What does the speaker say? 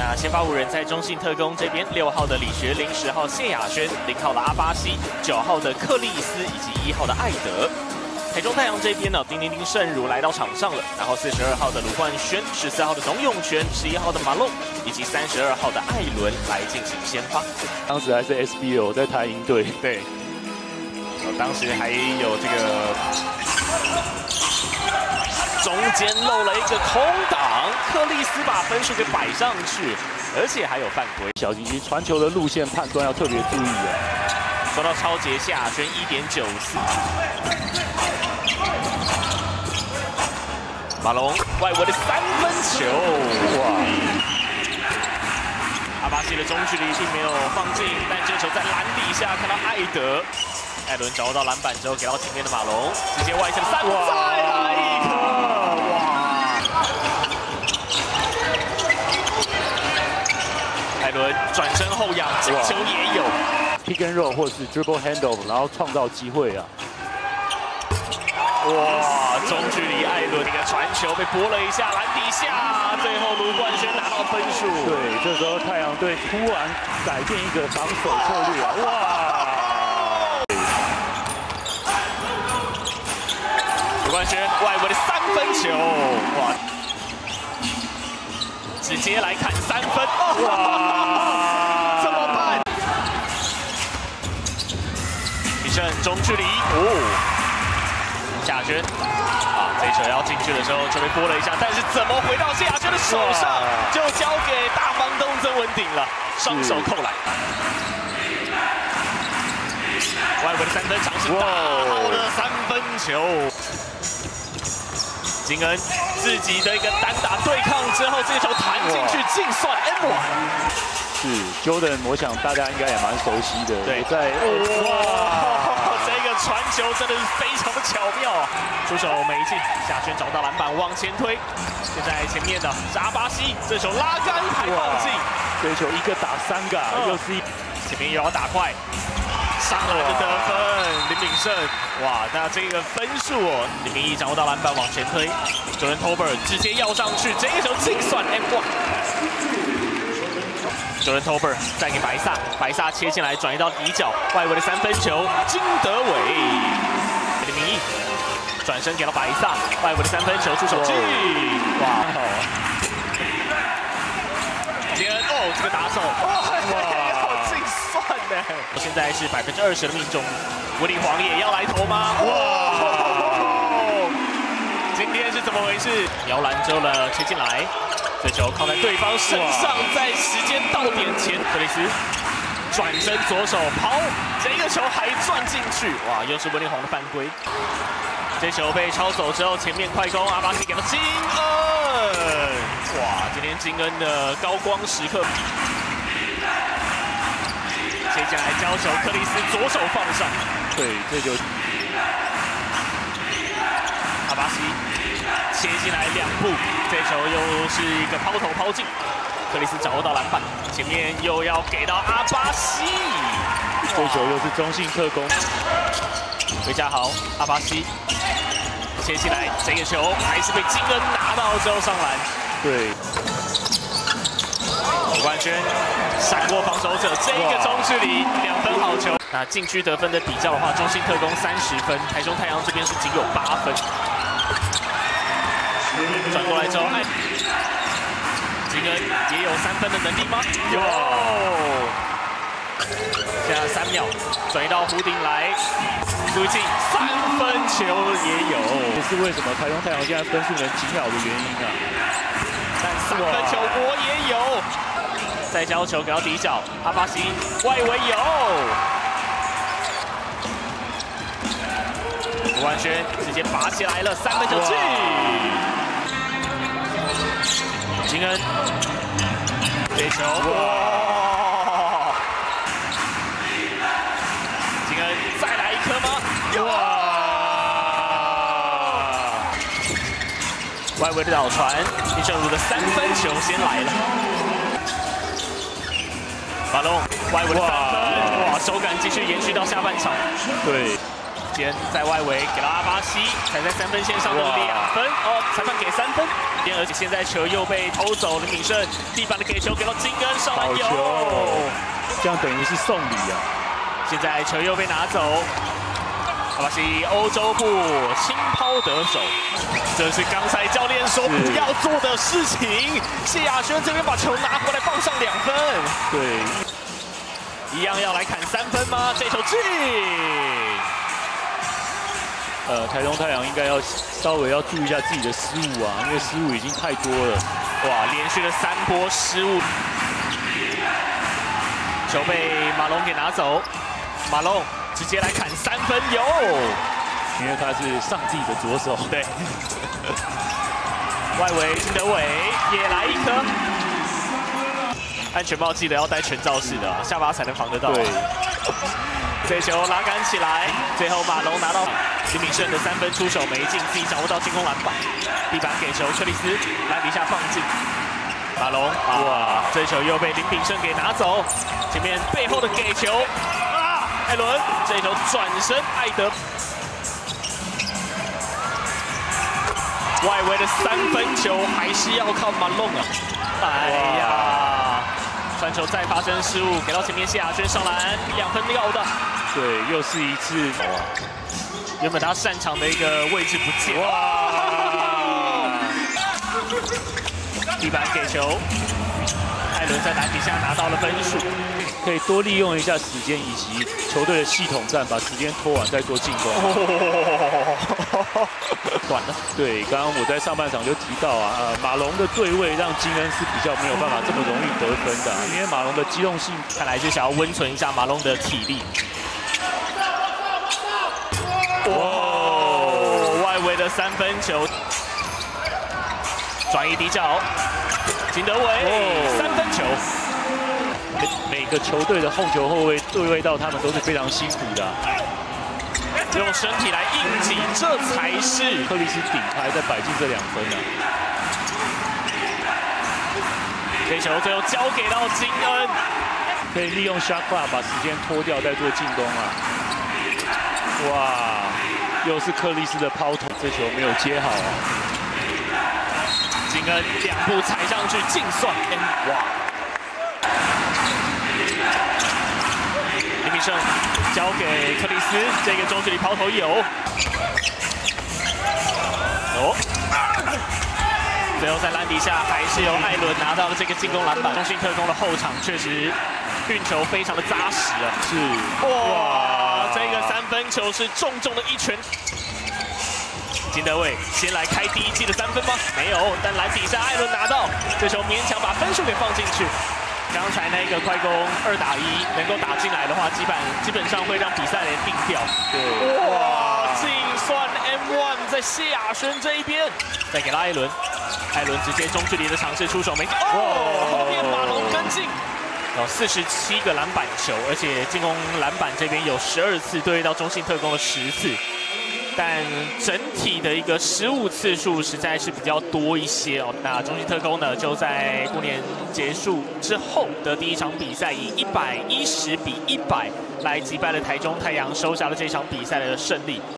那先发5人在中信特攻这边，6号的李学麟、10号谢亚轩、0号的阿巴西、9号的克利斯以及1号的艾德。台中太阳这边呢，丁胜儒来到场上了，然后42号的卢冠轩、14号的董永泉、11号的马龙以及32号的艾伦来进行先发。 当时还是 SBL 在台鹰队， 对，当时还有这个中间漏了一个空档，克利斯把分数给摆上去，而且还有犯规。 小吉吉传球的路线判断要特别注意啊。 说到超节谢亚轩1.94。马龙外围的3分球，哇！阿巴西的中距离并没有放进，但这个球在篮底下看到艾德，艾伦找到篮板之后给到前面的马龙，直接外线的3分，再来一颗，哇！艾伦转身后仰，这个球也有 pick and roll 或者是 dribble handle， 然后创造机会啊。 哇！中距离艾伦那个传球被拨了一下，篮底下，最后卢冠轩拿到分数。 对，这时候太阳队突然改变一个防守策略啊！哇！ 卢冠轩外围的3分球，哇！直接来砍3分，哇！怎么办？李胜中距离，哦。 夏轩啊，这一球要进去的时候就被拨了一下，但是怎么回到谢亚轩的手上，就交给大房东曾文鼎了，双手扣篮。外围的3分尝试大号的3分球，金恩自己的一个单打对抗之后，这个球弹进去，净算 N1。 是 Jordan， 我想大家应该也蛮熟悉的。 对， 在哇。 这个传球真的是非常的巧妙啊！出手没进，夏轩找到篮板往前推，现在前面的是阿巴西，这球拉杆还放进， 这球一个打3个，又是前面又要打快，上来的得分，林炳胜，哇，那这个分数哦，李明义掌握到篮板往前推，Jordan Tolbert 直接要上去，这个球净算 M1。 Jordan Tolbert 再给白萨，白萨切进来转移到底角，外围的3分球，金德伟，李明义转身给到白萨，外围的3分球出手进，哇，好啊！杰恩哦，这个打手，哇，好净算呢！现在是20%的命中，文理黄也要来投吗？哇！今天是怎么回事？摇篮之后呢，切进来。 这球靠在对方身上，在时间到点前，克里斯转身左手抛，这个球还转进去，哇！又是文理黄的犯规。这球被抄走之后，前面快攻，阿巴西给到金恩，哇！今天金恩的高光时刻。接下来交球，克里斯左手放上， 对，这就阿巴西。 切进来2步，这球又是一个抛投抛进，克里斯掌握到篮板，前面又要给到阿巴西， 这球又是中信特攻， 魏家豪，阿巴西切进来，这个球还是被金恩拿到之后上篮，对，卢冠轩闪过防守者，这个中距离2分好球。那禁区得分的比较的话，中信特攻30分，台中太阳这边是仅有8分。 转过来之后，金恩也有3分的能力吗？有。现在3秒，转移到弧顶来，注意进3分球也有。 这是为什么台中太阳现在分数能紧咬的原因啊？ 但3分球我也有。再交球给到底角，阿巴西外围有。卢冠轩直接拔起来了，3分球进。 金恩，这球哇！金恩再来一颗吗？哇！外围的倒传，林胜儒的3分球先来了。马龙外围的3分，哇！手感继续延续到下半场。 对， 间在外围给到阿巴西，踩在3分线上的2分，哦，裁判给3分。而且现在球又被偷走，林炳胜地板的给球给到金恩上篮有， 这样等于是送礼啊。 现在球又被拿走，阿巴西欧洲步轻抛得手，这是刚才教练说不要做的事情。谢亚轩这边把球拿回来放上2分， 对， 一样要来砍3分吗？这球进。 台中太阳应该要稍微要注意一下自己的失误啊，因为失误已经太多了。 哇，连续的3波失误，球被马龙给拿走，马龙直接来砍3分有， 因为他是上自己的左手。 对，外围金德伟也来一颗，安全帽记得要戴全罩式的，下巴才能防得到。对。这球拉杆起来，最后马龙拿到林炳胜的3分出手没进，自己掌握到进攻篮板，地板给球，克里斯篮底下放进，马龙哇，这球又被林炳胜给拿走，前面背后的给球啊，艾伦这球转身艾德，外围的3分球还是要靠马龙啊，哎呀，传球再发生失误，给到前面谢亚轩上篮，2分要的。 对，又是一次哇！ 原本他擅长的一个位置不见，哇！地板给球，艾伦在篮底下拿到了分数， 可以多利用一下时间以及球队的系统战，把时间拖完再做进攻。 短了。 对，刚刚我在上半场就提到啊，马龙的对位让金恩是比较没有办法这么容易得分的，因为马龙的机动性看来是想要温存一下马龙的体力。哇！外围的3分球，转移底角，金德伟3分球。 每个球队的控球后卫对位到他们都是非常辛苦的， 用身体来应急，这才是克里斯顶牌再摆进这2分啊。 这球最后交给到金恩， 可以利用 shot clock 把时间拖掉再做进攻啊。哇，又是克里斯的抛投，这球没有接好啊。 金恩2步踩上去净算 N 哇！林炳胜交给克里斯，这个中距离抛投有。哦，最后在篮底下还是由艾伦拿到了这个进攻篮板。中信特攻的后场确实运球非常的扎实啊。 是哇，这个3分球是重重的一拳。金德伟先来开第1季的3分吗？没有，但篮底下艾伦拿到，这球勉强把分数给放进去。刚才那个快攻2打1能够打进来的话，基本上会让比赛给定掉。对，哇，净算 M1 在谢亚轩这一边，再给到艾伦，艾伦直接中距离的尝试出手没进，哦，后面马龙跟进。47个篮板球，而且进攻篮板这边有12次对到中信特攻的10次。但整体的一个失误次数实在是比较多一些哦。那中信特攻呢，就在过年结束之后的第1场比赛，以110比100来击败了台中太阳，收下了这场比赛的胜利。